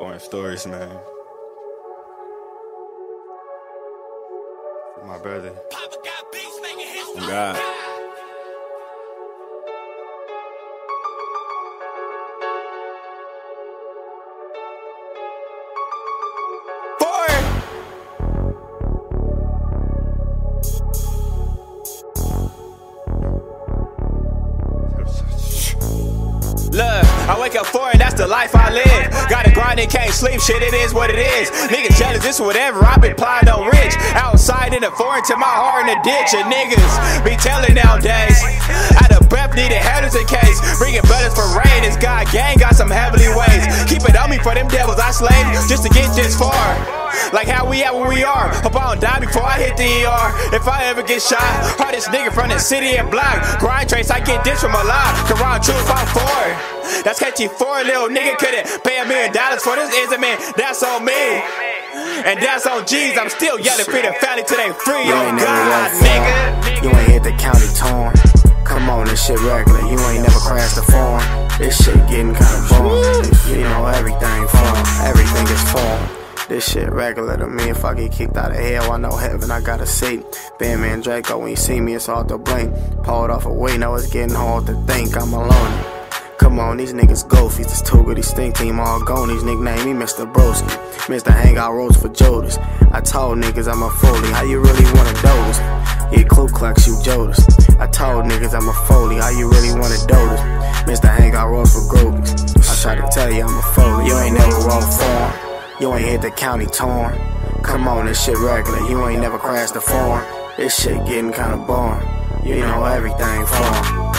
Foreign stories, man. For my brother. Oh God. Look, I wake up foreign, that's the life I live. Gotta grind and can't sleep, shit, it is what it is. Niggas jealous, this whatever, I been plotting on rich. Outside in the foreign to my heart in the ditch. And niggas be telling nowadays, out of breath, needed headers in case. Bringing brothers for rain, this guy gang got some heavily ways. Keep it on me for them devils I slayed, just to get this far. Like how we at where we are. Hope I don't die before I hit the ER. If I ever get shot, hardest nigga from the city and block. Grind trace, I get this from a lot. Quran truth, I'm for it. That's KT4, little nigga couldn't pay $1 million for this instrument. That's on me. And that's on G's. I'm still yelling free the family till they free. Oh God, nigga. You ain't hit the county torn. Come on, this shit regular. You ain't never crashed the form. This shit getting kinda boring. You know everything form. Everything is form. This shit regular to me. If I get kicked out of hell, I know heaven, I got a seat. Bandman Draco, when you see me, it's hard to blink. Pulled off a way, now it's getting hard to think. I'm alone. Come on, these niggas goofies. This too good, stink team all gone. These nickname me Mr. Broski. Mr. Hangout Rose for Jodas. I told niggas I'm a Foley. How you really wanna do this? Yeah, Ku Klux, you Jodas. I told niggas I'm a Foley. How you really wanna do this? Mr. Hangout Rose for Groupies. I tried to tell you I'm a Foley. You ain't never wrong form. You ain't hit the county torn. Come on, this shit regular. You ain't never crashed the form. This shit getting kinda boring. You know everything form.